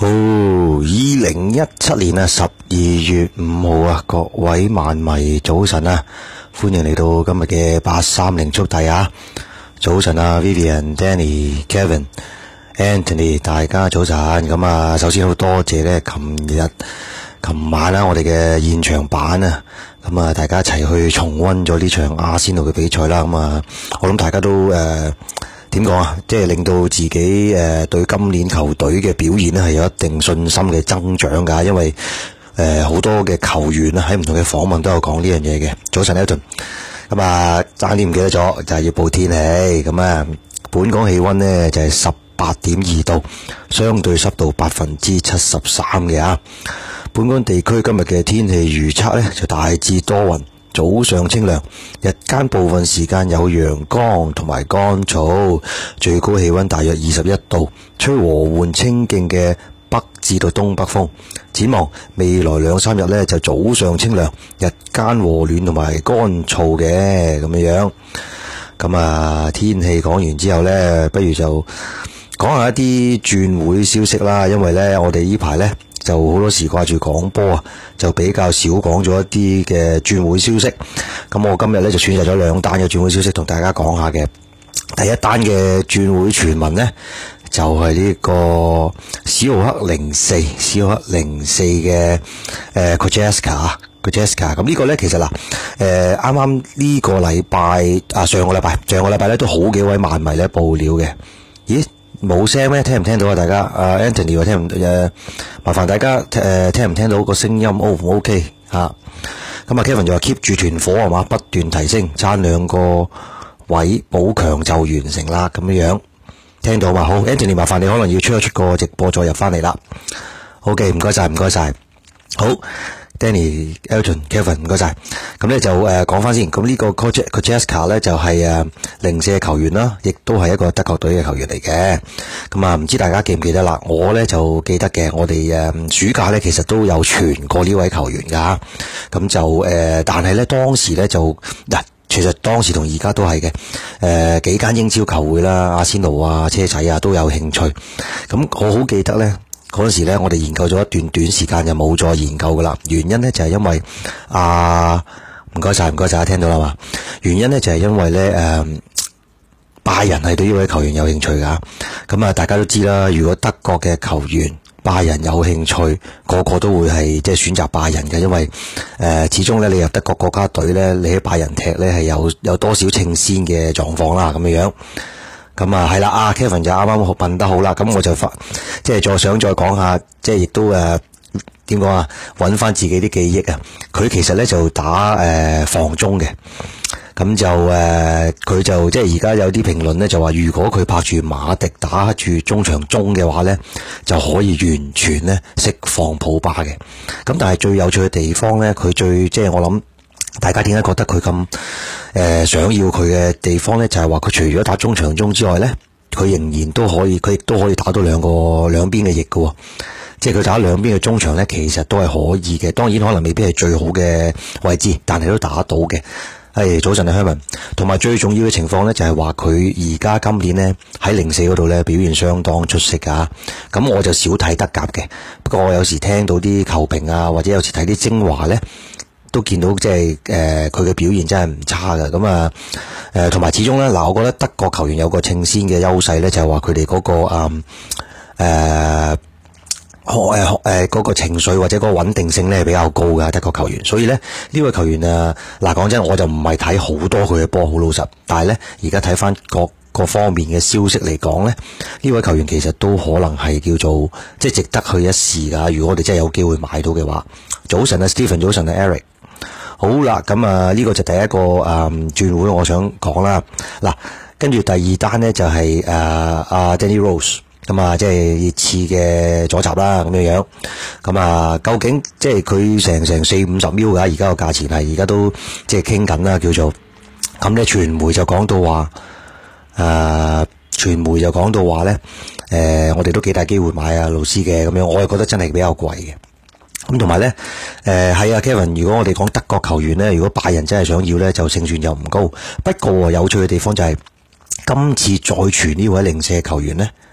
好，2017年12月5號啊，各位萬迷早晨啊，歡迎嚟到今日嘅830速遞啊！早晨啊 ，Vivian、Danny、Kevin、Anthony， 大家早晨。咁啊，首先好多謝咧，琴晚啦，我哋嘅現場版啊，咁啊，大家一齊去重溫咗呢場阿仙奴嘅比賽啦。咁啊，我諗大家都點講啊？即係令到自己對今年球隊嘅表現咧係有一定信心嘅增長噶，因為好多嘅球員喺唔同嘅訪問都有講呢樣嘢嘅。早晨 Elton， 咁啊爭啲唔記得咗，就係要報天氣。咁啊，本港氣溫呢就係18.2度，相對濕度73%嘅啊。本港地區今日嘅天氣預測呢就大致多雲。早上清涼，日間部分時間有陽光同埋乾燥，最高氣溫大約21度，吹和緩清勁嘅北至到東北風。展望未來2-3日呢，就早上清涼，日間和暖同埋乾燥嘅咁樣。咁啊，天氣講完之後呢，不如就講下一啲轉會消息啦。因為呢，我哋呢排呢，就好多時掛住講波啊，就比較少講咗一啲嘅轉會消息。咁我今日咧就選擇咗2單嘅轉會消息同大家講下嘅。第一單嘅轉會傳聞呢，就係呢個史浩克04嘅Kojeska。咁呢個呢，其實嗱，啱啱呢個禮拜上個禮拜咧都好幾位漫迷咧報料嘅。咦？冇聲咩？聽唔聽到啊？大家Anthony 話麻煩大家聽唔聽到個聲音 O 唔 OK 吓？咁啊 Kevin 就話 keep 住團火係嘛，不斷提升，差2個位補強就完成啦，咁樣聽到嘛？好 Anthony 麻煩你可能要出一出個直播再入翻嚟啦。OK， 唔該晒。好。Danny、Elton、Kevin， 唔該晒。咁咧就講翻先。咁呢個 Kojeska 咧就係04嘅球員啦，亦都係一個德國隊嘅球員嚟嘅。咁啊，唔知大家記唔記得啦？我咧就記得嘅。我哋暑假咧其實都有傳過呢位球員噶。咁就但係咧當時咧就嗱，其實當時同而家都係嘅。幾間英超球會啦，阿仙奴啊、車仔啊都有興趣。咁我好記得咧。嗰陣時咧，我哋研究咗一段短時間就冇再研究噶啦。原因咧就係因為唔該晒，大家聽到啦嘛？原因咧就係因為咧拜仁係對呢位球員有興趣噶。咁啊，大家都知啦，如果德國嘅球員拜仁有興趣，個個都會係即係選擇拜仁嘅，因為始終咧你入德國國家隊咧，你喺拜仁踢咧係有多少稱先嘅狀況啦，咁樣。咁啊係啦，Kevin 就啱啱問得好啦，咁我就即係再講下，即係亦都點講啊，揾翻自己啲記憶啊。佢其實咧就打防中嘅，咁就佢就即係而家有啲評論咧就話，如果佢拍住馬迪打住中場中嘅話咧，就可以完全咧釋放普巴嘅。咁但係最有趣嘅地方咧，佢即係我諗。大家點解覺得佢咁想要佢嘅地方呢？就係話佢除咗打中場中之外呢，佢仍然都可以，佢亦都可以打到兩邊嘅翼嘅，即係佢打兩邊嘅中場呢，其實都係可以嘅。當然可能未必係最好嘅位置，但係都打到嘅。早晨啊，Herman。同埋最重要嘅情況呢，就係話佢而家今年呢，喺04嗰度呢表現相當出色噶。咁我就少睇德甲嘅，不過我有時聽到啲球評啊，或者有時睇啲精華呢。都見到即係佢嘅表現真係唔差嘅。咁啊同埋始終咧嗱，我覺得德國球員有個稱先嘅優勢咧，就係話佢哋嗰個嗰個情緒或者嗰個穩定性咧係比較高嘅德國球員。所以咧呢位球員嗱講真，我就唔係睇好多佢嘅波，好老實。但係咧而家睇翻各方面嘅消息嚟講咧，呢位球員其實都可能係叫做即係值得去一試噶。如果我哋真係有機會買到嘅話，早晨啊 Stephen， 早晨啊 Eric。好啦，咁呢個就第一個轉會我想講啦。嗱，跟住第二單呢，就係Danny Rose， 咁即係熱刺嘅左閘啦，咁樣。咁究竟即係佢成40-50秒㗎，而家個價錢係而家都即係傾緊啦，叫做咁咧。傳媒就講到話咧，我哋都幾大機會買勞斯嘅咁樣，我係覺得真係比較貴嘅。咁同埋咧，係啊 Kevin， 如果我哋講德國球員咧，如果拜仁真係想要咧，就勝算又唔高。不過有趣嘅地方就係今次再傳呢位04嘅球員咧，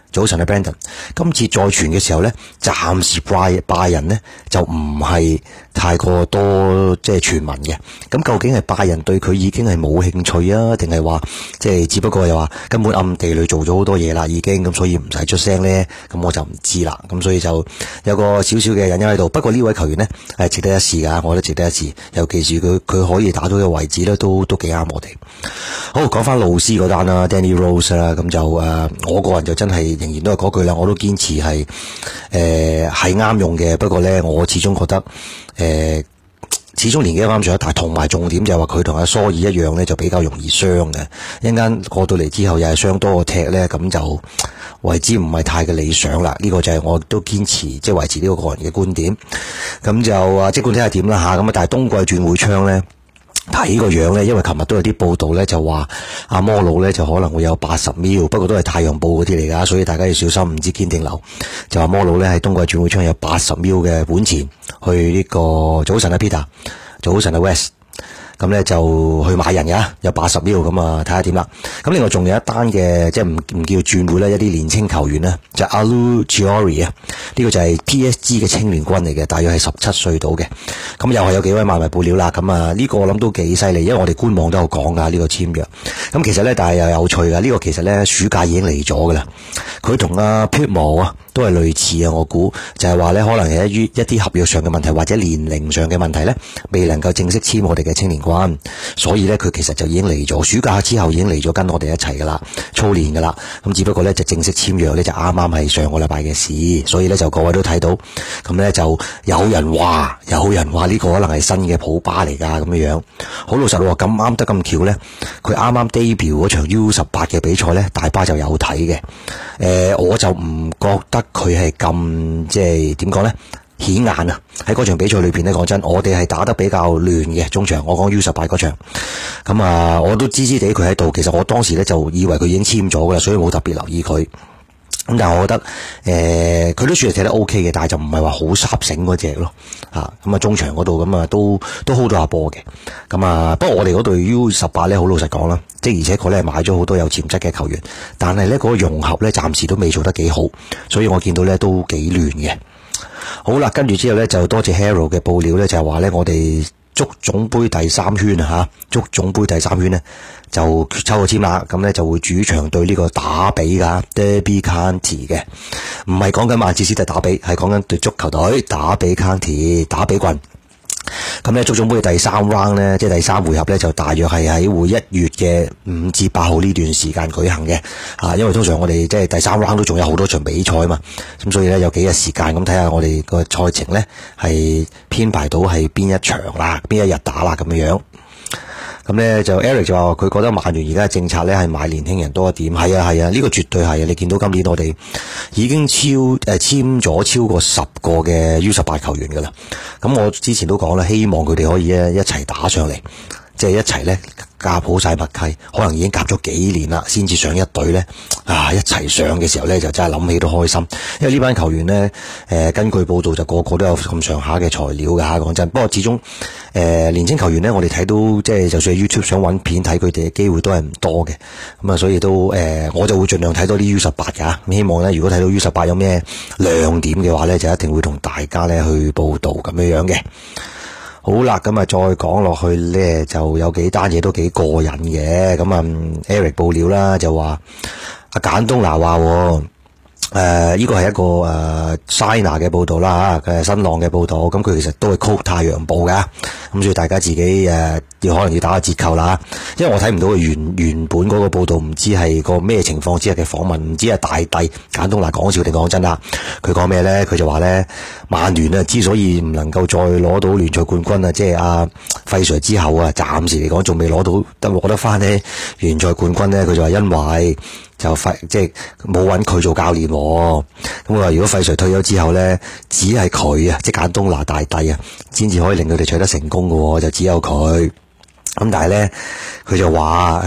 早晨啊 Brandon， 今次再傳嘅時候呢，暫時拜仁呢就唔係太過多即係傳聞嘅。咁究竟係拜仁對佢已經係冇興趣啊，定係話即係只不過又話根本暗地裏做咗好多嘢啦，已經咁所以唔使出聲呢？咁我就唔知啦。咁所以就有個少少嘅隱憂喺度。不過呢位球員呢，係值得一試噶，我覺得值得一試。尤其是佢可以打到嘅位置呢，都幾啱我哋。好，講翻路斯嗰單啦 ，Danny Rose 啦，咁就我個人就真係仍然都係嗰句啦，我都堅持係啱用嘅。不過咧，我始終覺得始終年紀啱上一大，同埋重點就係話佢同阿蘇爾一樣咧，就比較容易傷嘅。一陣間過到嚟之後又係傷多過踢咧，咁就為之唔係太嘅理想啦。呢個就係我都堅持即係維持呢個個人嘅觀點。咁就即管睇下點啦吓。咁但係冬季轉會窗咧。睇個樣咧，因為琴日都有啲報道咧，就話阿摩魯咧就可能會有80 mil， 不過都係太陽報嗰啲嚟噶，所以大家要小心，唔知堅定流。就話摩魯咧喺冬季轉會窗有80 mil 嘅本錢去呢個早晨啊 Peter， 早晨啊 West。咁咧就去買人嘅，有80 mil咁啊，睇下點啦。咁另外仲有一單嘅，即係唔叫轉會咧，一啲年青球員咧，就係Alou Chiori啊，呢個就係 PSG 嘅青年軍嚟嘅，大約係17歲到嘅。咁又係有幾位賣賣報料啦。咁啊呢個我諗都幾犀利，因為我哋官網都有講噶呢個簽約。咁其實咧，但係又有趣噶，呢個其實咧暑假已經嚟咗噶啦。佢同阿 Pitmo 啊都係類似啊，我估就係話咧，可能係一啲合約上嘅問題或者年齡上嘅問題咧，未能夠正式簽我哋嘅青年軍。所以咧，佢其實就已經嚟咗，暑假之後已經嚟咗跟我哋一齊噶啦，操練噶啦。咁只不過咧就正式簽約咧就啱啱係上個禮拜嘅事，所以咧就各位都睇到，咁咧就有人話呢個可能係新嘅普巴嚟噶咁樣樣。好老實喎，咁啱得咁巧咧，佢啱啱 debut 嗰場 U18 嘅比賽咧，大巴就有睇嘅。我就唔覺得佢係咁即係點講咧？顯眼啊！喺嗰場比賽裏邊咧，講真，我哋係打得比較亂嘅中場。我講 U18 嗰場，咁啊，我都知地佢喺度。其實我當時咧就以為佢已經簽咗噶啦，所以冇特別留意佢。咁但係我覺得，佢都算係踢得 OK 嘅，但係就唔係話好煞醒嗰隻咯。咁啊中場嗰度咁啊都 hold 到下波嘅。咁啊，不過我哋嗰隊 U18 咧，好老實講啦，即係而且佢咧買咗好多有潛質嘅球員，但係咧嗰個融合咧暫時都未做得幾好，所以我見到咧都幾亂嘅。好啦，跟住之後咧就多謝 Hero 嘅報料咧，就係話咧我哋足總杯第3圈啊足總杯第3圈咧就抽個籤啦，咁咧就會主場對呢個打比噶 Derby County 嘅，唔係講緊曼徹斯特打比，係講緊對足球隊打比 County 打比郡。咁咧足總杯第3 round 咧，即係第3回合咧，就大約係喺1月嘅5至8號呢段時間舉行嘅。因為通常我哋即係第3 round 都仲有好多場比賽啊嘛，咁所以咧有幾日時間咁睇下我哋個賽程咧係編排到係邊一場啦，邊一日打啦咁樣。咁咧就 Eric 就話佢覺得曼聯而家嘅政策咧係買年輕人多一點，係啊，呢個絕對係啊！你見到今年我哋已經簽咗超過10個嘅 U18 球員噶啦。咁我之前都講啦，希望佢哋可以一齊打上嚟，即係一齊咧夾好晒默契，可能已經夾咗幾年啦，先至上一隊咧一齊上嘅時候咧，就真係諗起都開心。因為呢班球員咧，根據報道就個個都有咁上下嘅材料㗎，講真。不過始終年青球員咧，我哋睇到即係就算係 YouTube 想揾片睇佢哋嘅機會都係唔多嘅。咁啊，所以都我就會盡量睇多啲 U18 㗎。咁希望咧，如果睇到 U18 有咩亮點嘅話咧，就一定會同大家咧去報道咁樣嘅。好啦，咁啊再講落去咧，就有幾單嘢都幾過癮嘅。咁啊 Eric 報料啦，就話阿簡東拿話呢個係一個Sina 嘅報道啦嚇，佢係新浪嘅報道，咁佢其實都係 quote 太陽報㗎，咁所以大家自己可能要打個折扣啦，因為我睇唔到佢原本嗰個報道，唔知係個咩情況之下嘅訪問，唔知係大帝簡東拿講笑定講真啦。佢講咩咧？佢就話咧，曼聯啊之所以唔能夠再攞到聯賽冠軍啊，即係阿費 Sir 之後啊，暫時嚟講仲未攞得翻呢聯賽冠軍咧，佢就話因為就即係冇揾佢做教練，咁佢話如果費 Sir 退咗之後咧，只係佢啊，即係簡東拿大帝啊，先至可以令佢哋取得成功嘅，就只有佢。咁但係咧，佢就話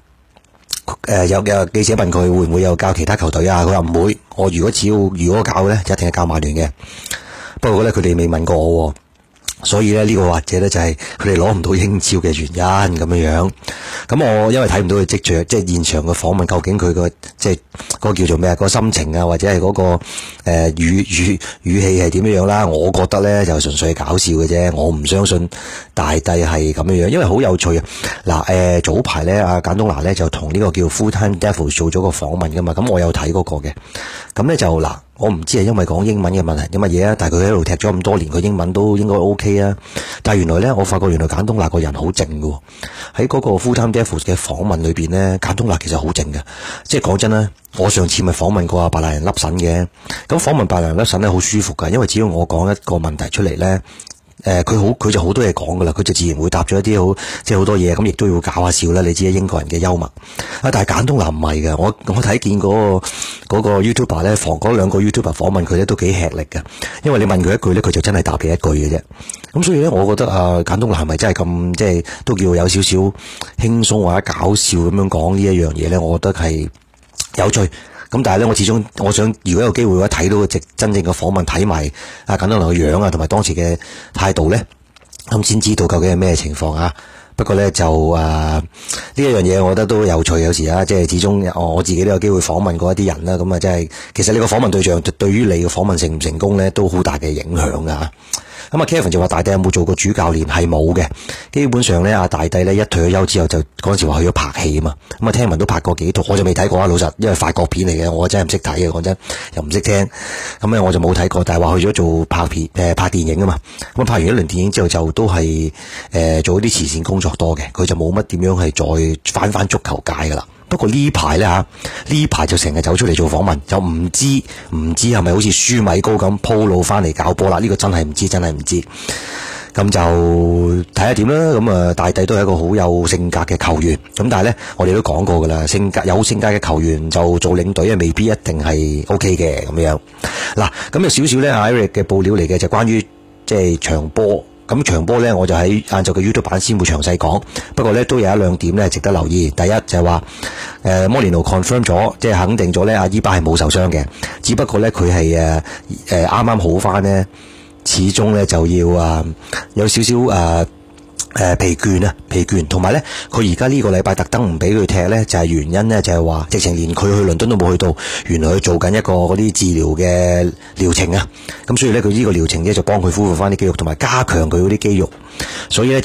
有記者問佢會唔會有教其他球隊啊？佢話唔會，我如果教咧，就一定係教曼聯嘅。不過咧，佢哋未問過我。 所以咧呢個或者咧就係佢哋攞唔到英超嘅原因咁樣。咁我因為睇唔到佢跡象，即係現場嘅訪問，究竟佢個即係嗰個叫做咩啊？個心情啊，或者係嗰個語氣係點樣啦？我覺得咧就純粹係搞笑嘅啫，我唔相信大帝係咁樣，因為好有趣啊！嗱早排咧阿簡東拿咧就同呢個叫 Full-Time Devils 做咗個訪問噶嘛，咁我有睇嗰個嘅，咁咧就我唔知係因為講英文嘅問題點乜嘢啊，但係佢喺度踢咗咁多年，佢英文都應該 OK 啊。但係原來咧，我發覺原來簡東拿個人好靜嘅，喺嗰個 Full-Time Devils 嘅訪問裏邊咧，簡東拿其實好靜嘅。即係講真啦，我上次咪訪問過阿白賴人粒神嘅，咁訪問白賴人粒神咧好舒服㗎，因為只要我講一個問題出嚟咧。佢就好多嘢講噶啦，佢就自然會答咗一啲即係好多嘢，咁亦都要搞下笑啦。你知英國人嘅幽默啊，但係簡東拿唔係嘅，我睇見嗰個 YouTuber 咧，嗰兩個 YouTuber 訪問佢咧都幾吃力嘅，因為你問佢一句咧，佢就真係答你一句嘅啫。咁所以咧，我覺得簡東拿係咪真係咁即係都叫有少少輕鬆或者搞笑咁樣講呢一樣嘢咧？我覺得係有趣。咁但係咧，我想如果有機會嘅話，睇到個真正嘅訪問，睇埋簡東拿嘅樣啊，同埋當時嘅態度咧，咁先知道究竟係咩情況啊。不過咧就呢一樣嘢，我覺得都有趣。有時啊，即係始終我自己都有機會訪問過一啲人啦。咁啊，即係其實你個訪問對象對於你嘅訪問成唔成功咧，都好大嘅影響噶。咁啊 Kevin 就話大帝有冇做過主教練？係冇嘅。基本上咧，阿大帝咧一退咗休之後，就嗰陣時話去咗拍戲啊嘛。咁啊，聽聞都拍過幾套，我就未睇過啊。老實，因為法國片嚟嘅，我真係唔識睇嘅。講真，又唔識聽。咁咧我就冇睇過，但係話去咗做拍電影啊嘛。咁拍完一輪電影之後，就都係做啲慈善工作多嘅。佢就冇乜點樣係再翻足球界噶啦。不過呢排咧呢排就成日走出嚟做訪問，就唔知係咪好似舒米高咁鋪路翻嚟搞波啦？呢個真係唔知。咁就睇下點啦。咁啊，大帝都係一個好有性格嘅球員。咁但係咧，我哋都講過噶啦，有性格嘅球員就做領隊啊，未必一定係 OK 嘅咁樣。嗱，咁有少少咧，Eric 嘅報料嚟嘅，就關於即係場波。咁場波咧，我就喺晏晝嘅 YouTube 版先會詳細講。不過咧，都有一兩點咧值得留意。第一就係話，摩連奴 confirm 咗，即係肯定咗咧，阿伊巴係冇受傷嘅。只不過咧，佢係啱啱好翻咧，始終咧就要有少少疲倦，同埋咧，佢而家呢個禮拜特登唔俾佢踢咧，就係原因咧，就係話直情連佢去倫敦都冇去到，原來佢做緊一個嗰啲治療嘅療程啊，咁所以咧佢呢個療程咧就幫佢恢復翻啲肌肉，同埋加強佢嗰啲肌肉，所以咧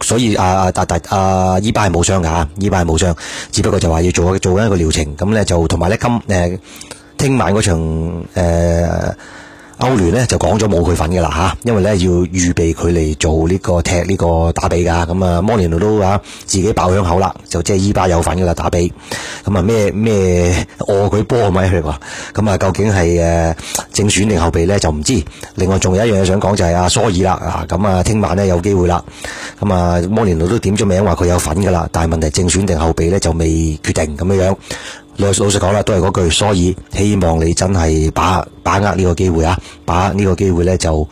伊巴係冇傷噶，伊巴係冇傷，只不過就話要做緊一個療程，咁咧就同埋咧聽晚嗰場歐聯咧就講咗冇佢份嘅啦吓，因為咧要預備佢嚟做呢個踢呢個打比噶，咁啊摩連奴都自己爆響口啦，就即係伊巴有份嘅啦打比，咁啊咩佢波係咪佢話，咁啊究竟係正選定後備咧就唔知。另外仲有一樣嘢想講就係阿蘇爾啦，咁啊聽晚咧有機會啦，咁啊摩連奴都點咗名話佢有份嘅啦，但係問題正選定後備咧就未決定咁樣。老實講啦，都係嗰句，所以希望你真係把握呢個機會啊！把握呢個機會咧就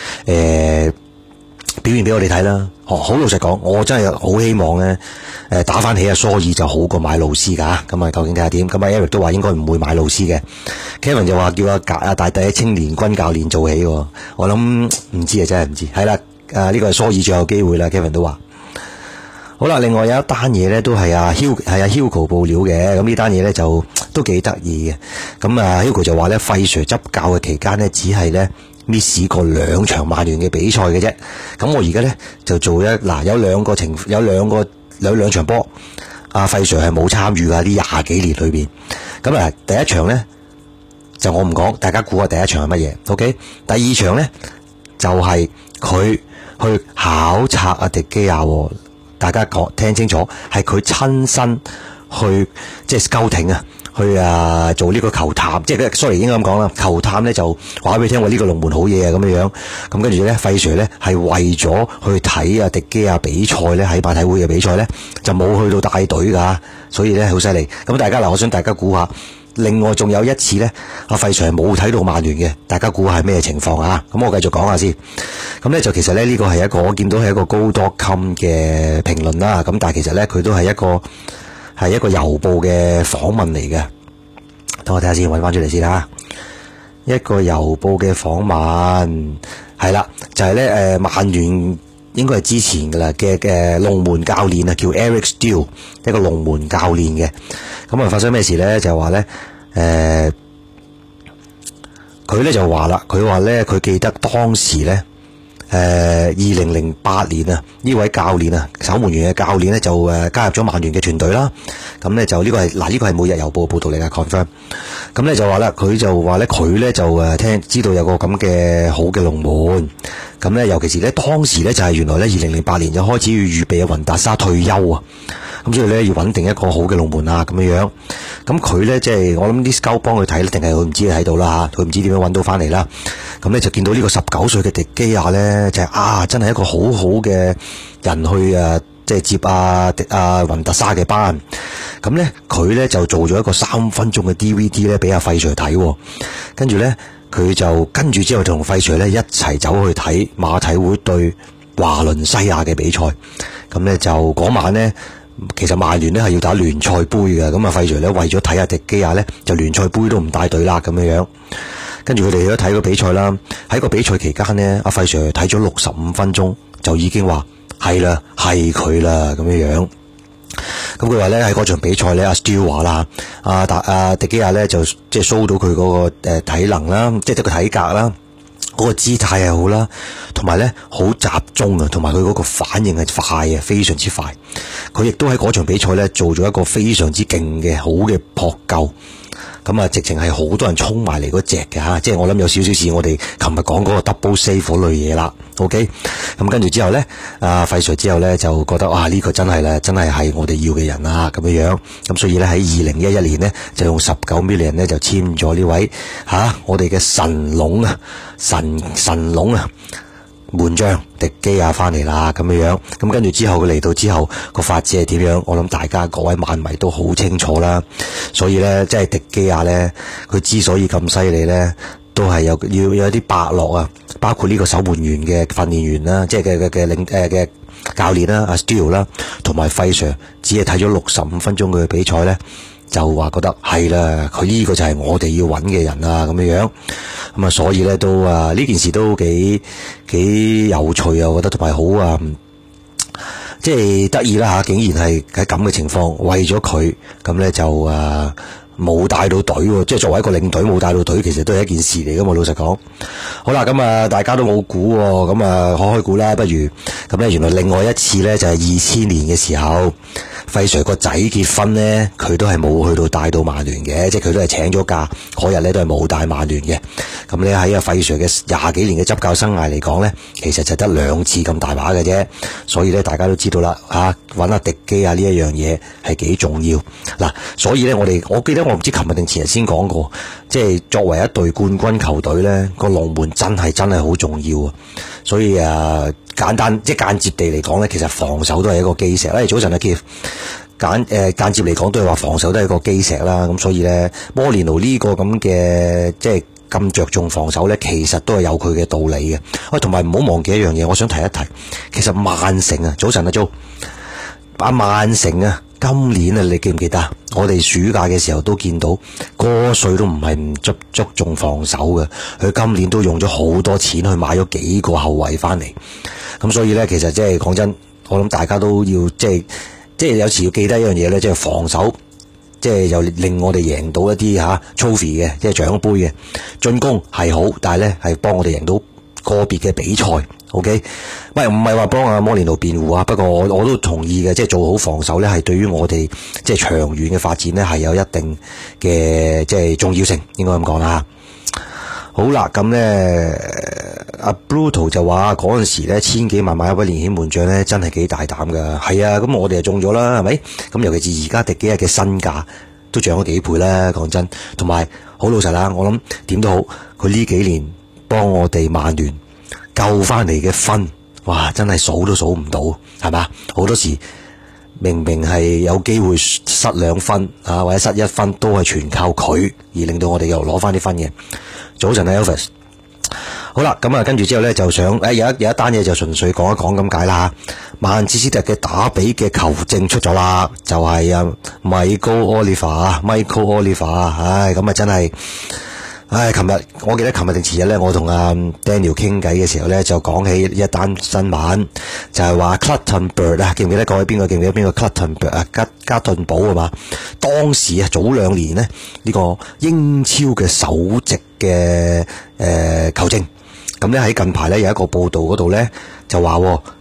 表現俾我哋睇啦。好老實講，我真係好希望咧打翻起蘇爾就好過買路斯噶。咁啊，究竟睇下點？咁啊 Eric 都話應該唔會買路斯嘅。Kevin 就話叫阿大帝青年軍教練做起。我諗唔知啊，真係唔知。係啦，呢個係蘇爾最有機會啦。Kevin 都話。好啦，另外有一單嘢咧，都係阿 Hugo 報料嘅，咁呢單嘢咧就都幾得意嘅。咁啊 Hugo 就話咧，費 Sir 執教嘅期間咧，只係咧 miss 過2場曼聯嘅比賽嘅啫。咁我而家咧就做有兩場波，阿費 Sir 係冇參與噶，呢20幾年裏邊。咁啊，第一場咧就我唔講，大家估下第一場係乜嘢 ？OK， 第二場咧就係佢去考察阿迪基亞。大家聽清楚，係佢親身去即係 scouting 去做呢個球探，即係 sorry 應該咁講啦。球探咧就話俾你聽，話呢個龍門好嘢啊咁樣。咁跟住咧，費 Sir 咧係為咗去睇迪基亞比賽咧，喺馬體會嘅比賽咧就冇去到帶隊噶，所以咧好犀利。咁大家我想大家估下。另外仲有一次咧，阿費 Sir 係冇睇到曼聯嘅，大家估下係咩情況啊？咁我繼續講下先。咁咧就其實咧呢個係一個我見到係一個高多襟嘅評論啦。咁但係其實咧佢都係一個郵報嘅訪問嚟嘅。等我睇下先，搵翻出嚟先啦。一個郵報嘅訪問， 係啦，就係咧曼聯應該係之前噶啦嘅龍門教練啊，叫 Eric Steele， 一個龍門教練嘅。咁啊發生咩事咧？就係話咧佢咧就話啦，佢話咧佢記得當時咧2008年啊，呢位教練啊，守門員嘅教練咧就加入咗曼聯嘅團隊啦。咁咧就呢個係每日郵報嘅報道嚟嘅 confirm。咁咧就話啦，佢咧就知道有個咁嘅好嘅龍門。咁咧尤其是咧當時咧就係原來咧2008年就開始要預備阿雲達沙退休啊。咁所以咧要穩定一個好嘅龍門啊咁樣樣。咁佢咧即係我諗啲 scout 幫佢睇咧，定係佢唔知睇到啦嚇，佢唔知點樣揾到翻嚟啦。咁咧就見到呢個19歲嘅迪基亞咧，就係真係一個好好嘅人去即係接阿雲達沙嘅班。咁咧佢咧就做咗一個3分鐘嘅 DVD 咧俾阿費 Sir 睇。跟住咧佢就跟住之後同費 Sir 咧一齊走去睇馬體會對華倫西亞嘅比賽。咁咧就嗰晚咧，其實曼聯咧係要打聯賽杯嘅。咁啊費 Sir 咧為咗睇下迪基亞咧，就聯賽杯都唔帶隊啦咁樣樣。跟住佢哋都睇個比賽啦。喺個比賽期間呢，阿費 Sir 睇咗65分鐘就已經話係啦，係佢啦咁樣樣。咁佢話咧喺嗰場比賽咧，阿 Steele 話啦，阿迪基亞咧就即係 show 到佢嗰個體能啦，即係個體格啦，嗰個姿態係好啦，同埋咧好集中啊，同埋佢嗰個反應係快啊，非常之快。佢亦都喺嗰場比賽咧做咗一個非常之勁嘅好嘅撲救。咁啊，直情係好多人衝埋嚟嗰隻嘅嚇，即係我諗有少少似我哋琴日講嗰個 double save 嗰類嘢啦。OK，咁跟住之後咧，費 Sir 之後咧就覺得呢個真係咧，真係我哋要嘅人啊咁樣樣。咁所以咧喺2011年咧就用19 million 咧就簽咗呢位我哋嘅神龍啊，神龍啊！門將迪基亞翻嚟啦咁樣樣。咁跟住之後佢嚟到之後個發展係點樣，我諗大家各位曼迷都好清楚啦。所以咧即係迪基亞咧，佢之所以咁犀利咧，都係要有一啲伯樂啊，包括呢個守門員嘅訓練員啦，即係嘅教練啦，阿 Steele 啦，同埋費 Sir 只係睇咗65分鐘佢嘅比賽咧，就話覺得係啦，佢呢個就係我哋要揾嘅人啊咁樣樣。咁啊所以咧都呢件事都幾有趣啊，我覺得同埋好即係得意啦吓，竟然係喺咁嘅情況，為咗佢咁咧就冇帶到隊，即係作為一個領隊冇帶到隊，其實都係一件事嚟噶嘛。老實講，好啦，咁大家都冇估，咁開估啦，不如咁咧，原來另外一次咧就係2000年嘅時候，費 Sir 個仔結婚咧，佢都係冇去到帶到曼聯嘅，即係佢都係請咗假，嗰日咧都係冇帶曼聯嘅。咁咧喺阿費 Sir 嘅20幾年嘅執教生涯嚟講咧，其實就得2次咁大把嘅啫。所以咧大家都知道啦，揾阿迪基亞呢一樣嘢係幾重要嗱。所以咧我記得我唔知琴日定前日先講過，即係作為一隊冠軍球隊咧，個龍門真係好重要啊。所以簡單即係間接地嚟講咧，其實防守都係一個基石。早晨啊 Keith，間接嚟講都係話防守都係一個基石啦。咁所以咧，摩連奴呢個咁嘅即係咁着重防守咧，其實都係有佢嘅道理嘅。同埋唔好忘記一樣嘢，我想提一提，其實曼城啊，早晨啊 Joe，曼城啊，今年啊，你記唔記得？我哋暑假嘅時候都見到，哥帥都唔係唔注重防守嘅，佢今年都用咗好多錢去買咗幾個後衛翻嚟。咁所以咧，其實即係講真，我諗大家都要即係有時要記得一樣嘢咧，即係防守，即係又令我哋贏到一啲trophy 嘅，即係獎杯嘅。進攻係好，但係咧係幫我哋贏到個別嘅比賽。OK， 喂，唔係話幫阿摩連奴辯護啊，不過我都同意嘅，即係做好防守咧，係對於我哋即係長遠嘅發展咧係有一定嘅即係重要性，應該咁講啦。好啦，咁咧阿 Brutal 就話嗰陣時咧1000幾萬買一位年輕門將咧，真係幾大膽噶。係啊，咁我哋就中咗啦，係咪？咁尤其是而家迪基亞嘅身價都漲咗幾倍啦，講真。同埋好老實啦，我諗點都好，佢呢幾年幫我哋曼聯救翻嚟嘅分，哇，真係數都數唔到，係嘛？好多時明明係有機會失2分或者失1分，都係全靠佢而令到我哋又攞翻啲分嘅。早晨啊 Elvis， 好啦，咁跟住之後咧就想有一單嘢就純粹講一講咁解啦。曼徹斯特嘅打比嘅球證出咗啦，就係Michael Oliver，唉，咁真係唉，我記得琴日定前日咧，我同阿 Daniel 傾偈嘅時候咧，就講起一單新聞，就係話 Clattenburg 啊，記唔記得各位邊個記唔記得邊個 Clattenburg 啊？加頓堡啊嘛，當時啊早2年呢，呢個英超嘅首席嘅球證，咁咧喺近排咧有一個報道嗰度咧就話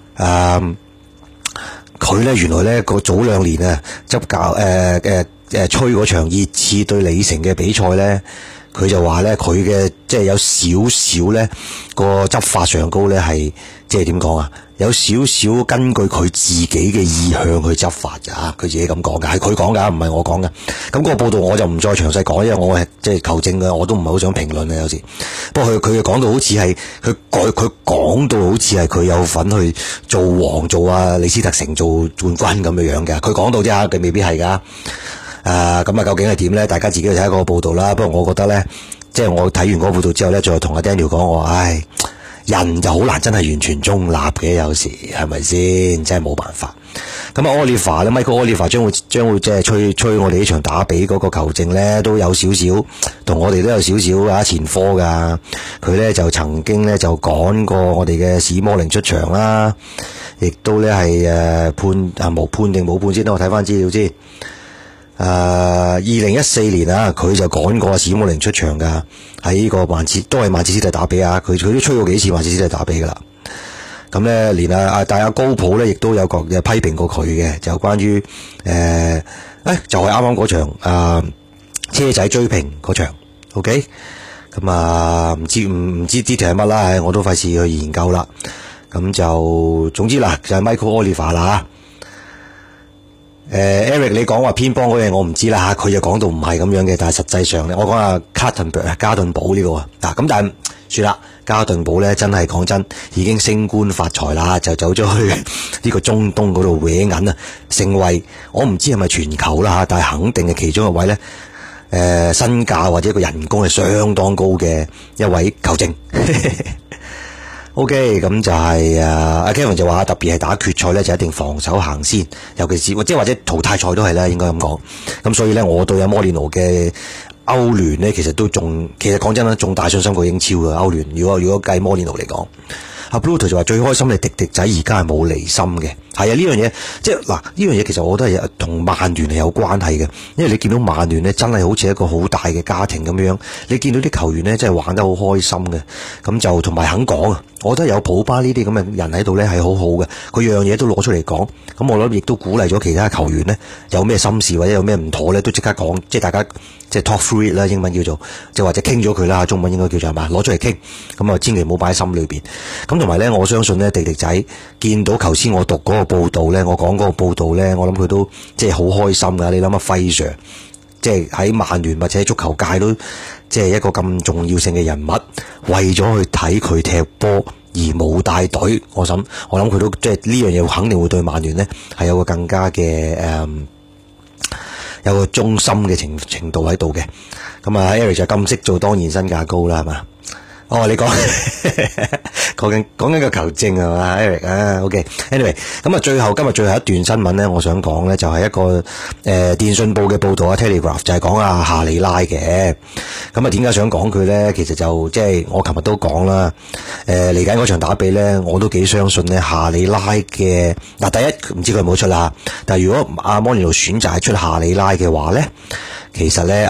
佢咧原來咧個早2年啊執教吹嗰場熱刺對李城嘅比賽咧。佢就話咧，佢嘅即係有少少咧個執法上高咧係即係點講啊？有少少根據佢自己嘅意向去執法㗎，佢自己咁講㗎，係佢講㗎，唔係我講㗎。咁個報道我就唔再詳細講，因為我係即係球證嘅，我都唔係好想評論啊。有時，不過佢講到好似係佢講到好似係佢有份去做啊李斯特城做冠軍咁樣嘅，佢講到啫，佢未必係㗎。咁究竟係點咧？大家自己去睇個報道啦。不過我覺得咧，即係我睇完嗰個報道之後咧，再同阿 Daniel 講，我話人就好難真係完全中立嘅，有時係咪先？真係冇辦法。咁啊，Oliver 咧 ，Michael Oliver 將會即係吹我哋呢場打比嗰個球證咧，都有少少同我哋都有少少前科噶。佢咧就曾經咧就趕過我哋嘅史摩寧出場啦，亦都咧係冇判定冇判先啦。我睇翻資料先。2014年啊，佢就趕過史摩寧出場噶，喺呢個都係曼徹斯特打比啊，佢都吹過幾次曼徹斯特打比噶啦。咁咧，連但阿高普咧，亦都有批評過佢嘅，就關於就係啱啱嗰場車仔追平嗰場 ，OK， 咁唔知啲題係乜啦，我都費事去研究啦。咁就總之啦，就係 Michael Oliver 啦。Eric 你講話偏幫嗰樣我唔知啦吓，佢就講到唔係咁樣嘅，但係實際上咧，我講下 Clattenburg 加頓堡呢個咁但係算啦，加頓堡咧真係講真，已經升官發財啦，就走咗去呢個中東嗰度搲銀啊，成為我唔知係咪全球啦吓，但係肯定係其中一位咧，身價或者個人工係相當高嘅一位球證。OK， 咁就係阿 Kevin 就話特別係打決賽咧就一定防守行先，尤其是即係或者淘汰賽都係啦，應該咁講。咁所以咧，我對阿摩連奴嘅歐聯咧，其實講真啦，仲大信心過英超嘅歐聯。如果計摩連奴嚟講，阿 Bluto 就話最開心係迪迪仔而家係冇離心嘅。係啊，呢樣嘢即係嗱，呢樣嘢其實我覺得係同曼聯係有關係嘅，因為你見到曼聯咧真係好似一個好大嘅家庭咁樣，你見到啲球員咧真係玩得好開心嘅，咁就同埋肯講啊，我覺得有普巴呢啲咁嘅人喺度咧係好好嘅，佢樣嘢都攞出嚟講，咁我諗亦都鼓勵咗其他球員咧有咩心事或者有咩唔妥咧都即刻講，即係大家即係 talk through it 啦，英文叫做，即係或者傾咗佢啦，中文應該叫做係嘛，攞出嚟傾，咁啊千祈唔好擺喺心裏邊，咁同埋咧我相信咧迪迪仔見到頭先我讀嗰個報道咧，我講嗰個報道咧，我諗佢都即係好開心噶。你諗下費 Sir，即係喺曼聯或者足球界都即係一個咁重要性嘅人物，為咗去睇佢踢波而冇帶隊，我諗佢都即係呢樣嘢肯定會對曼聯咧係有個更加嘅有個忠心嘅程度喺度嘅。咁啊 Eric 就咁識做，當然身價高啦，係嘛？哦，你講緊個球證係嘛 ，Eric 啊 ，OK，anyway， 咁啊，最後一段新聞咧，我想講咧就係一個電訊報嘅報道啊 ，Telegraph 就係講阿夏利拉嘅。咁啊，點解想講佢咧？其實就即係我琴日都講啦，嚟緊嗰場打比咧，我都幾相信咧夏利拉嘅嗱，第一唔知佢有冇出啦，但係如果阿摩連奴選擇係出夏利拉嘅話咧，其實咧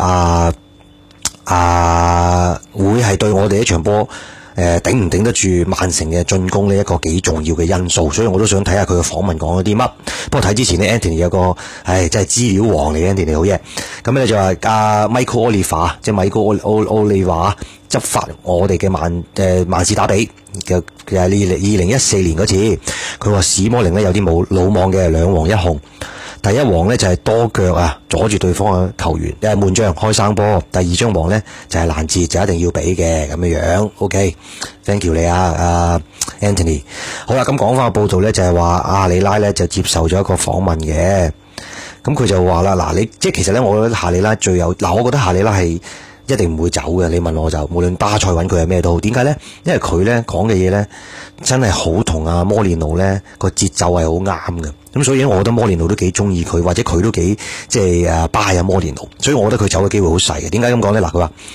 會係對我哋一場波頂唔頂得住曼城嘅進攻呢一個幾重要嘅因素，所以我都想睇下佢嘅訪問講咗啲乜。不過睇之前呢 Anthony 有個真係資料王嚟嘅 Anthony 好嘢。咁咧就話Michael Oliver 即係 Michael Oliver 執法我哋嘅曼市打比嘅2014年嗰次，佢話史摩寧咧有啲冇魯莽嘅2黃1紅。第一黃咧就係多腳啊，阻住對方嘅球員，門將開生波。第二張黃咧就係攔截，就一定要俾嘅咁樣樣。OK，thank you 你Anthony。好啦，咁講翻個報道咧，就係話阿里拉咧就接受咗一個訪問嘅。咁佢就話啦，嗱你即係其實咧，我覺得夏利拉最有我覺得夏利拉係一定唔會走嘅。你問我就無論巴塞揾佢係咩都好，點解咧？因為佢咧講嘅嘢咧真係好同阿摩連奴咧個節奏係好啱嘅。咁所以我覺得摩連奴都幾中意佢，或者佢都幾即係拜阿摩連奴，所以我覺得佢走嘅機會好細嘅。點解咁講咧？嗱，佢話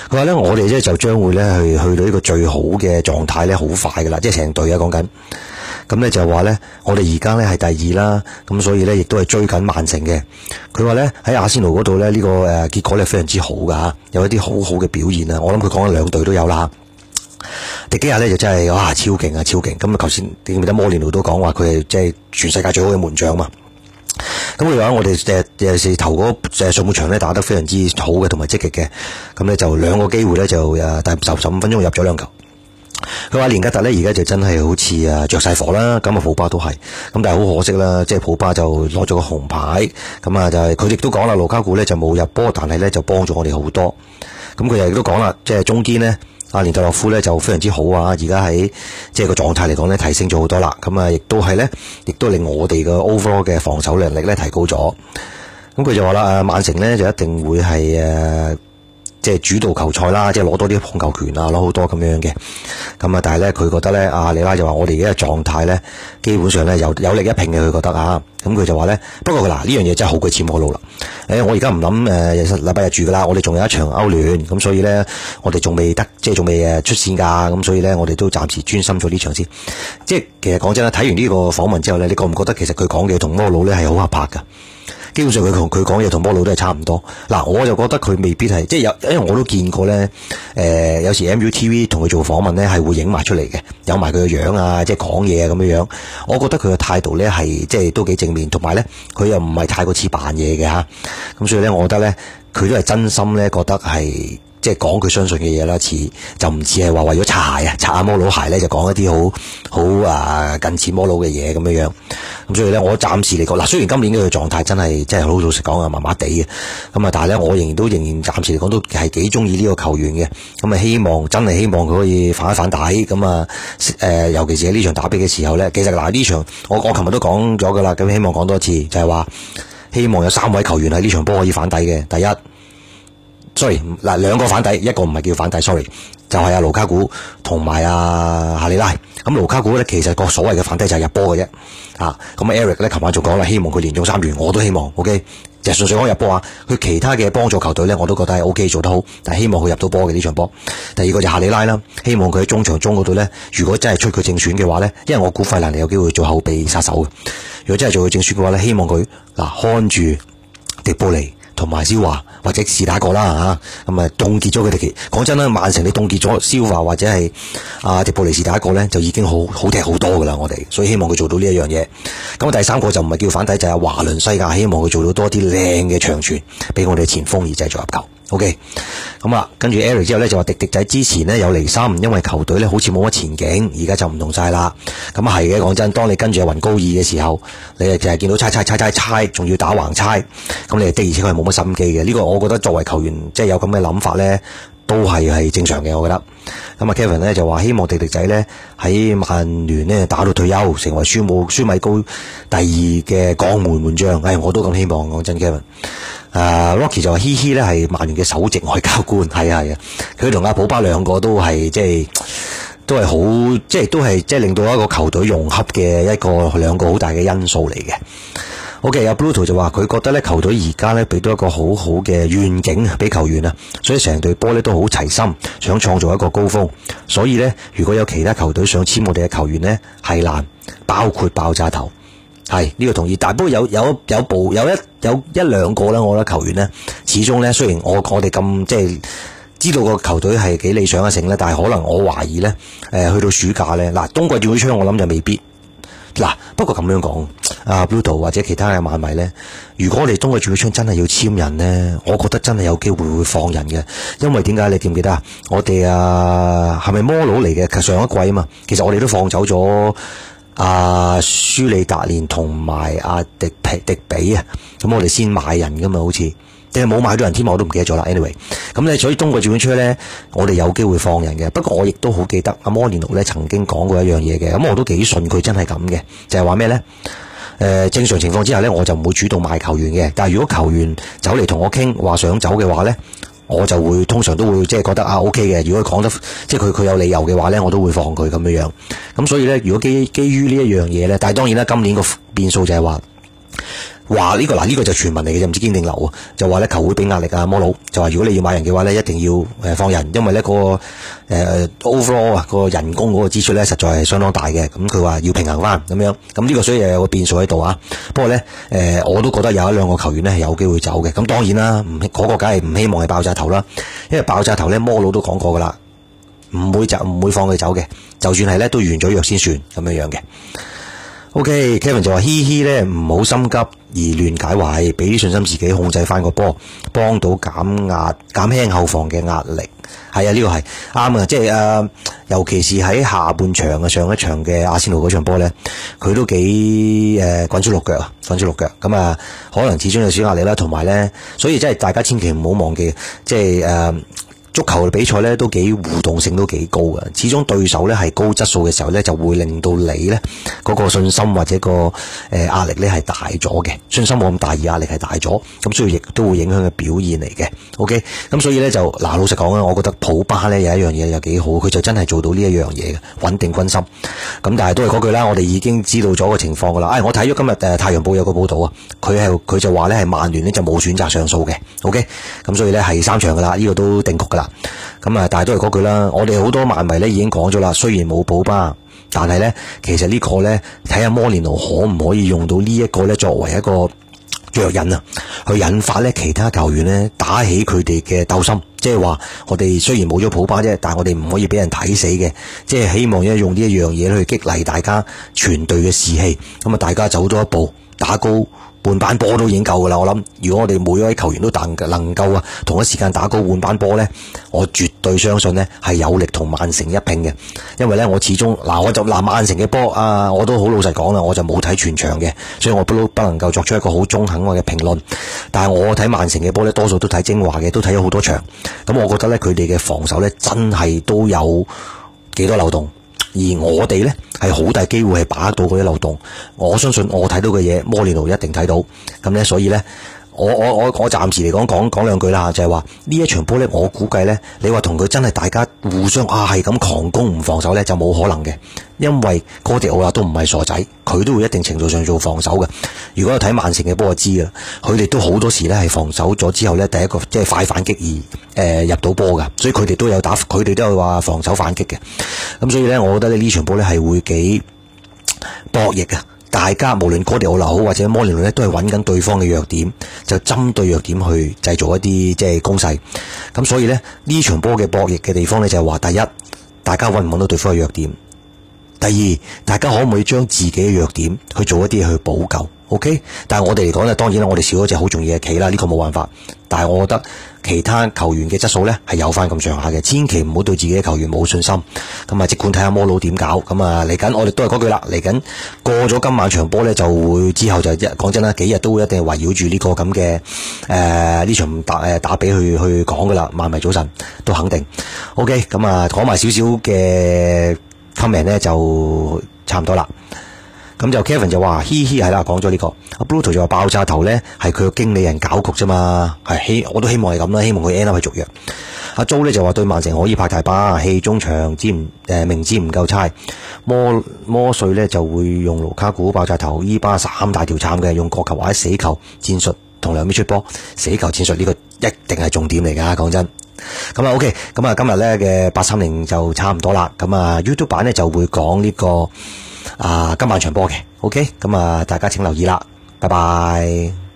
佢話咧，我哋咧就將會咧去到呢個最好嘅狀態咧，好快噶啦，即係成隊啊講緊。咁咧就話咧，我哋而家咧係第二啦，咁所以咧亦都係追緊曼城嘅。佢話咧喺阿仙奴嗰度咧呢個結果咧非常之好噶吓，有一啲好好嘅表現啊。我諗佢講緊兩隊都有啦。迪基亞咧就真係哇超勁啊超勁！咁啊頭先記唔記得摩連奴都講話佢係即係全世界最好嘅門將嘛？咁佢話我哋尤其是頭嗰上半場咧打得非常之好嘅，同埋積極嘅。咁咧就兩個機會咧就第15分鐘入咗兩球。佢話連加特咧而家就真係好似着晒火啦，咁普巴都係。咁但係好可惜啦，即係普巴就攞咗個紅牌。咁就係佢亦都講啦，盧卡古咧就冇入波，但係咧就幫助我哋好多。咁佢亦都講啦，即係中堅咧。阿連特洛夫咧就非常之好啊！而家喺即係個狀態嚟講咧提升咗好多啦，咁亦都係咧，亦都令我哋嘅 overall 嘅防守能力咧提高咗。咁佢就話啦，曼城咧就一定會係即係主導球賽啦，即係攞多啲控球權啊，攞好多咁樣嘅。咁但係咧佢覺得咧，阿里拉就話我哋而家嘅狀態咧，基本上咧有力一拼嘅，佢覺得啊。咁佢就話咧，不過嗱呢樣嘢真係好鬼似摩路啦。我而家唔諗禮拜日住噶啦，我哋仲有一場歐聯，咁所以咧我哋仲未得，即係仲未出線噶，咁所以咧我哋都暫時專心咗呢場先。即係其實講真啦，睇完呢個訪問之後咧，你覺唔覺得其實佢講嘅同摩路咧係好合拍噶？基本上佢講嘢同摩魯都係差唔多。嗱，我就覺得佢未必係，即係因為我都見過咧，有時 MUTV 同佢做訪問咧係會影埋出嚟嘅，有埋佢個樣啊，即係講嘢啊咁樣樣。我覺得佢嘅態度咧係即係都幾正面，同埋咧佢又唔係太過似扮嘢嘅吓。咁所以咧，我覺得咧佢都係真心咧覺得係。即係講佢相信嘅嘢啦，就唔似係話為咗擦鞋啊，擦下摩佬鞋咧就講一啲好近似摩佬嘅嘢咁樣樣。咁所以咧，我暫時嚟講，嗱雖然今年嘅狀態真係好老實講啊，麻麻地嘅。咁但係咧，我仍然暫時嚟講都係幾中意呢個球員嘅。咁真係希望佢可以反一反底。咁尤其是喺呢場打比嘅時候咧，其實嗱呢場我琴日都講咗噶啦，咁希望講多次就係話，希望有3位球員喺呢場波可以反底嘅。第一。sorry， 嗱兩個反底，一個唔係叫反底 ，sorry， 就係阿盧卡古同埋阿夏利拉。咁盧卡古咧其實個所謂嘅反底就係入波嘅啫。咁 Eric 咧琴晚仲講啦，希望佢連中3元，我都希望 ，OK， 就純粹講入波啊。佢其他嘅幫助球隊咧，我都覺得係 OK 做得好，但係希望佢入到波嘅呢場波。第二個就夏利拉啦，希望佢喺中場中嗰度咧，如果真係出佢正選嘅話咧，因為我估費蘭尼有機會做後備殺手嘅。如果真係做佢正選嘅話咧，希望佢看住迪布尼。同埋消化或者是打過啦嚇，咁凍結咗佢哋。講真啦，曼城你凍結咗消化或者係迪布尼是打過咧，就已經好踢好多噶啦，我哋。所以希望佢做到呢一樣嘢。咁第三個就唔係叫反底，就係華倫西亞，希望佢做到多啲靚嘅長傳俾我哋前鋒而製造入球。OK， 咁跟住 Eric 之後咧就話迪仔之前咧有離心，因為球隊咧好似冇乜前景，而家就唔同晒啦。咁係嘅，講真，當你跟住阿雲高爾嘅時候，你就係見到猜，仲要打橫猜，咁你的而且確係冇乜心機嘅。呢個我覺得作為球員即係有咁嘅諗法咧，都係正常嘅，我覺得。咁Kevin 咧就話希望迪仔咧喺曼聯咧打到退休，成為舒米高第2嘅港門門將。我都咁希望，講真 Kevin。Rocky 就話嘻嘻咧係曼聯嘅首席外交官，係啊，佢同阿普巴兩個都係都係好，都係令到一個球隊融合嘅兩個好大嘅因素嚟嘅。OK， 阿 Bluto 就話佢覺得咧球隊而家咧俾到一個好好嘅願景俾球員啊，所以成隊波咧都好齊心，想創造一個高峰。所以咧，如果有其他球隊想簽我哋嘅球員咧，係難，包括爆炸頭。係呢個同意，但係不過有一兩個咧，我覺得球員咧，始終咧雖然我哋咁知道個球隊係幾理想嘅成咧，但係可能我懷疑咧，去到暑假咧，冬季轉會窗我諗就未必。不過咁樣講，Bluto 或者其他嘅曼迷咧，如果我哋冬季轉會窗真係要簽人咧，我覺得真係有機會會放人嘅，因為點解你記唔記得啊？我哋係咪摩佬嚟嘅？其實上一季啊嘛，其實我哋都放走咗舒利達連同埋迪比啊，咁我哋先買人噶嘛，好似定係冇買到人添，我都唔記得咗啦。Anyway， 咁咧所以冬季轉會窗咧，我哋有機會放人嘅。不過我亦都好記得阿摩連奴咧曾經講過一樣嘢嘅，咁我都幾信佢真係咁嘅，就係話咩咧？正常情況之下咧，我就唔會主動賣球員嘅。但係如果球員走嚟同我傾話想走嘅話咧，我就會通常都會覺得OK 嘅。如果佢講得佢有理由嘅話咧，我都會放佢咁樣樣。咁所以咧，如果基於呢一樣嘢咧，但係當然啦，今年個變數就係話話呢個嗱，呢個就傳聞嚟嘅，就唔知堅定流啊，就話咧球會俾壓力啊，摩佬就話如果你要買人嘅話咧，一定要放人，因為咧個overall 啊個人工嗰個支出咧實在係相當大嘅，咁佢話要平衡翻咁樣，咁呢個所以有個變數喺度啊。不過咧我都覺得有一兩個球員咧係有機會走嘅，咁當然啦，嗰個梗係唔希望係爆炸頭啦，因為爆炸頭咧摩佬都講過噶啦，唔會放佢走嘅，就算係咧都完咗約先算咁樣嘅。OK，Kevin 就話嘻嘻咧唔好心急而亂解圍，俾啲信心自己控制翻個波，幫到減輕後防嘅壓力。係啊，呢個係啱啊，即係尤其是喺下半場嘅上一場嘅阿仙奴嗰場波咧，佢都幾滾水淥腳咁啊，可能始終有少壓力啦，同埋咧，所以真係大家千祈唔好忘記，即係足球嘅比賽咧都幾互動性都幾高嘅，始終對手咧係高質素嘅時候咧，就會令到你咧嗰個信心或者個壓力咧係大咗嘅，信心冇咁大而壓力係大咗，咁所以亦都會影響佢表現嚟嘅。OK， 咁所以咧就嗱老實講啊，我覺得普巴咧有一樣嘢又幾好，佢就真係做到呢一樣嘢嘅穩定軍心。咁但係都係嗰句啦，我哋已經知道咗個情況噶啦。我睇咗今日太陽報有個報道啊，佢就話咧係曼聯咧就冇選擇上訴嘅。OK， 咁所以咧係3場噶啦，呢個都定局噶啦。咁啊，但係都係嗰句啦，我哋好多曼迷咧已經講咗啦，雖然冇普巴，但係咧其實呢個咧睇下摩連奴可唔可以用到呢一個咧作為一個藥引啊，去引發咧其他球員咧打起佢哋嘅鬥心，即係話我哋雖然冇咗普巴啫，但係我哋唔可以俾人睇死嘅，即係希望用呢一樣嘢去激勵大家全隊嘅士氣，咁啊大家走多一步，打高半板波都已經夠噶啦，我諗如果我哋每一位球員都能夠啊同一時間打高半板波呢，我絕對相信呢係有力同曼城一拼嘅。因為呢，我始終曼城嘅波啊，我都好老實講啦，我就冇睇全場嘅，所以我不能夠作出一個好中肯嘅評論。但係我睇曼城嘅波呢，多數都睇精華嘅，都睇咗好多場。咁我覺得呢，佢哋嘅防守呢，真係都有幾多漏洞。而我哋呢係好大機會係把握到嗰啲漏洞，我相信我睇到嘅嘢，摩連奴一定睇到。咁呢，所以呢，我暫時嚟講兩句啦，就係話呢一場波呢，我估計呢，你話同佢真係大家互相係咁狂攻唔防守呢，就冇可能嘅，因為哥迪奧拿都唔係傻仔，佢都會一定程度上做防守嘅。如果有睇曼城嘅波就知啦，佢哋都好多時呢係防守咗之後呢，第一個即係快反擊而入到波噶，所以佢哋都有話防守反擊嘅。咁所以呢，我覺得呢場波呢係會幾博弈啊！大家無論哥迪奧拿好或者摩連奴咧，都係揾緊對方嘅弱點，就針對弱點去製造一啲即係攻勢。咁所以呢，呢場波嘅博弈嘅地方呢，就係話，第一，大家揾唔揾到對方嘅弱點；第二，大家可唔可以將自己嘅弱點去做一啲嘢去補救。OK， 但係我哋嚟講呢，當然啦，我哋少咗隻好重要嘅棋啦，呢個冇辦法。但係我覺得其他球員嘅質素呢係有翻咁上下嘅，千祈唔好對自己嘅球員冇信心。咁啊，即管睇下摩佬點搞。咁啊，嚟緊我哋都係嗰句啦，嚟緊過咗今晚場波呢，就會之後就講真啦，幾日都會一定係圍繞住呢個咁嘅呢場打比去講噶啦。萬迷早晨都肯定。OK， 咁啊講埋少少嘅 comment 呢就差唔多啦。咁就 Kevin 就話嘻嘻係啦，講咗呢個。阿 Bruto 就話爆炸頭咧係佢個經理人搞局啫嘛，我都希望係咁啦，希望佢 end up 去續約。阿 Jo 咧就話對曼城可以拍大巴，氣中場明知唔夠差，摩帥咧就會用盧卡古、爆炸頭、伊巴3大條慘嘅，用角球或者死球戰術同兩邊出波，死球戰術呢個一定係重點嚟噶，講真。咁啊 OK， 咁啊今日咧嘅830就差唔多啦。咁啊 YouTube 版咧就會講呢個今晚場波嘅 OK， 咁啊大家請留意啦，拜拜。